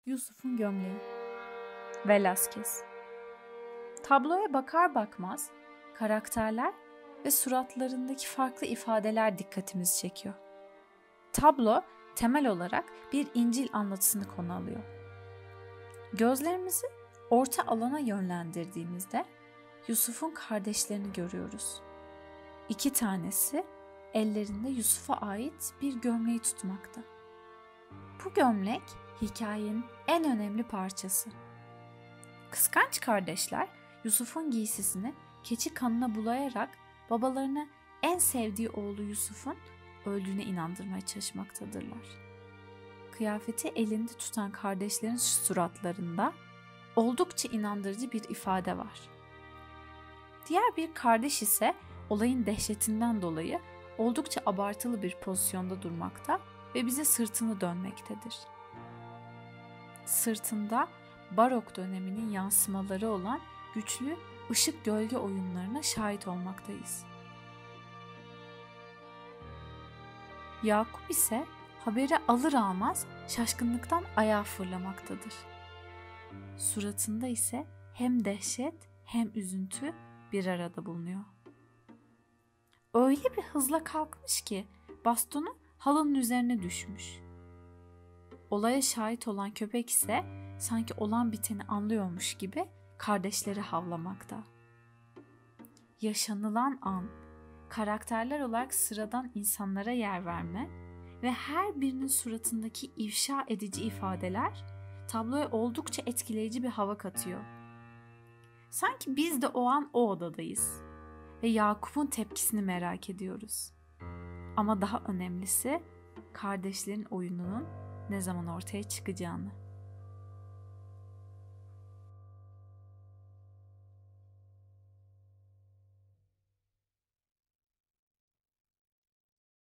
Yusuf'un gömleği. Velázquez. Tabloya bakar bakmaz karakterler ve suratlarındaki farklı ifadeler dikkatimizi çekiyor. Tablo temel olarak bir İncil anlatısını konu alıyor. Gözlerimizi orta alana yönlendirdiğimizde Yusuf'un kardeşlerini görüyoruz. 2 tanesi ellerinde Yusuf'a ait bir gömleği tutmakta. Bu gömlek hikayenin en önemli parçası. Kıskanç kardeşler Yusuf'un giysisini keçi kanına bulayarak babalarını en sevdiği oğlu Yusuf'un öldüğüne inandırmaya çalışmaktadırlar. Kıyafeti elinde tutan kardeşlerin suratlarında oldukça inandırıcı bir ifade var. Diğer bir kardeş ise olayın dehşetinden dolayı oldukça abartılı bir pozisyonda durmakta ve bize sırtını dönmektedir. Sırtında barok döneminin yansımaları olan güçlü ışık gölge oyunlarına şahit olmaktayız. Yakup ise haberi alır almaz şaşkınlıktan ayağa fırlamaktadır. Suratında ise hem dehşet hem üzüntü bir arada bulunuyor. Öyle bir hızla kalkmış ki bastonu halının üzerine düşmüş. Olaya şahit olan köpek ise sanki olan biteni anlıyormuş gibi kardeşleri havlamakta. Yaşanılan an, karakterler olarak sıradan insanlara yer verme ve her birinin suratındaki ifşa edici ifadeler tabloya oldukça etkileyici bir hava katıyor. Sanki biz de o an o odadayız ve Yakup'un tepkisini merak ediyoruz. Ama daha önemlisi kardeşlerin oyununun ne zaman ortaya çıkacağını.